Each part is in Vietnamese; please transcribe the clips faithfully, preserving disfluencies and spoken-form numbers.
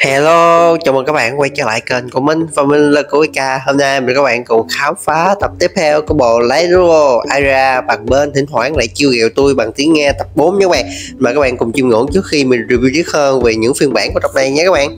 Hello, chào mừng các bạn quay trở lại kênh của mình và mình là Cô Ika. Hôm nay mình các bạn cùng khám phá tập tiếp theo của bộ Lấy Rô Aira bằng bên thỉnh thoảng lại chiêu ghẹo tôi bằng tiếng nghe tập bốn nha các bạn. Mời các bạn cùng chiêm ngưỡng trước khi mình review tiếp hơn về những phiên bản của tập này nhé các bạn.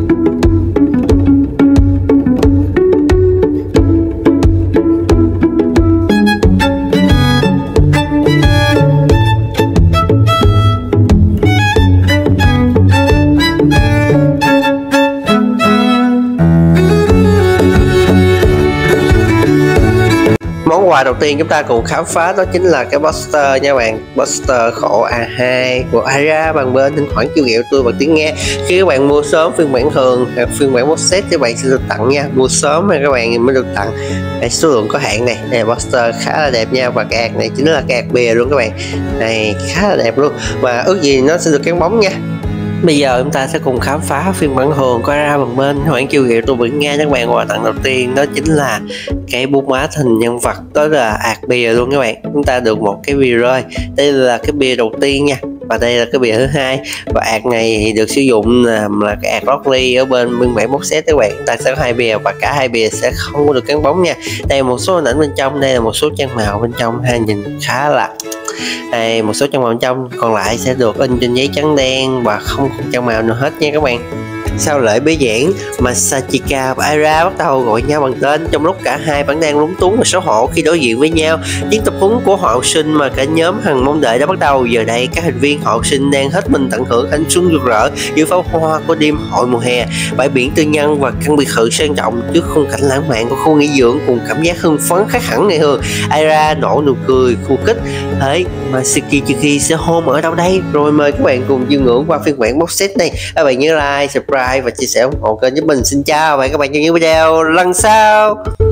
Món quà đầu tiên chúng ta cùng khám phá đó chính là cái poster nha bạn. Poster khổ a hai của Aira bằng bên thỉnh thoảng chiêu ghẹo tôi bằng tiếng nghe. Khi các bạn mua sớm phiên bản thường hoặc phiên bản box set các bạn sẽ được tặng nha. Mua sớm thì các bạn mới được tặng. Đây, số lượng có hạn này. Đây poster khá là đẹp nha, và cái ạc này chính là cái ạc bìa luôn các bạn. Này khá là đẹp luôn, và ước gì nó sẽ được gắn bóng nha. Bây giờ chúng ta sẽ cùng khám phá phiên bản thường có ra bằng bên hoãn chiêu ghẹo tôi vẫn nghe các bạn. Quà tặng đầu tiên đó chính là cái bút má hình nhân vật, đó là ạc bìa luôn các bạn. Chúng ta được một cái bìa rơi, đây là cái bìa đầu tiên nha, và đây là cái bìa thứ hai. Và ạc này thì được sử dụng là, là cái ạc Rockly ở bên biên bản box set các bạn. Chúng ta sẽ có hai bìa và cả hai bìa sẽ không có được gắn bóng nha. Đây là một số hình ảnh bên trong, đây là một số trang màu bên trong, hai nhìn khá là đây, một số trang màu bên trong, còn lại sẽ được in trên giấy trắng đen và không có trang màu nào hết nha các bạn. Sau lễ bế giảng, Masachika và Aira bắt đầu gọi nhau bằng tên trong lúc cả hai vẫn đang lúng túng và xấu hổ khi đối diện với nhau. Chuyến tập huấn của họ học sinh mà cả nhóm hằng mong đợi đã bắt đầu. Giờ đây các thành viên họ học sinh đang hết mình tận hưởng ánh xuân rực rỡ giữa pháo hoa của đêm hội mùa hè, bãi biển tư nhân và căn biệt thự sang trọng trước khung cảnh lãng mạn của khu nghỉ dưỡng cùng cảm giác hưng phấn khác hẳn ngày thường. Aira nổ nụ cười khu kích. Thế Masachika sẽ hôn ở đâu đây? Rồi mời các bạn cùng chiêm ngưỡng qua phiên bản box set này. Các bạn nhớ like, subscribe và chia sẻ ủng hộ kênh giúp mình. Xin chào và hẹn các bạn trong những video lần sau.